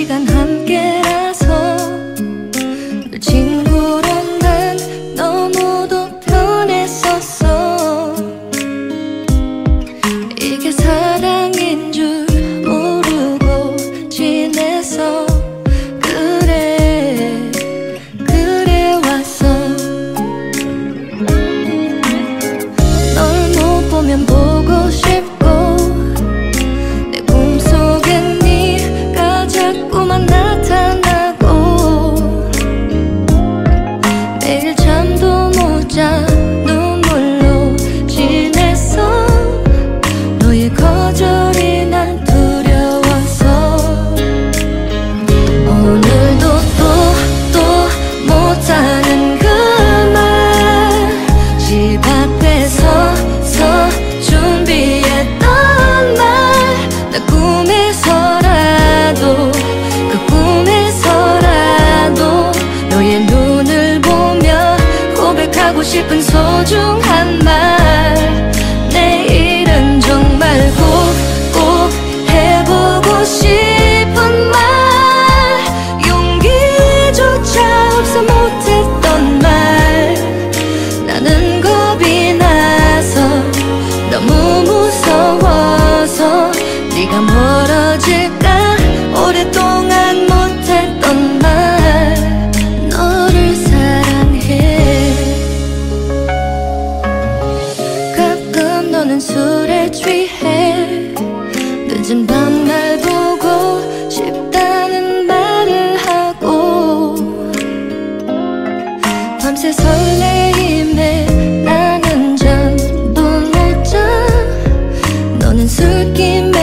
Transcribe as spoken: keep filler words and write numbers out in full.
시간 함께라서 늘 친구로 난 너무도 편했었어. 이게 사랑인 줄 모르고 지내서 그래 그래 왔어. 널 못 보면 보고 싶고 내 꿈속엔 네가 자꾸만 나타나고 매일 잠도 못 자 눈물로 지냈어. 너의 거절이 난 두려워서 오늘도 또 또 못하는 그 말 집 앞에 서서 준비했던 말 나 꿈에서라도 그 꿈에서라도 너의 눈을 보며 고백하고 싶은 소중한 말 내일은 정말 꼭 꼭 해보고 싶은 말 용기조차 없어 못했던 말 나는 겁이 나서 너무 무서워서 네가 멀어질까 오랫동안 못했던 말 너를 사랑해. 가끔 너는 술에 취해 늦은 밤 날 보고 싶다는 말을 하고 밤새 설레임에 나는 잠도 못 자. 너는 술김에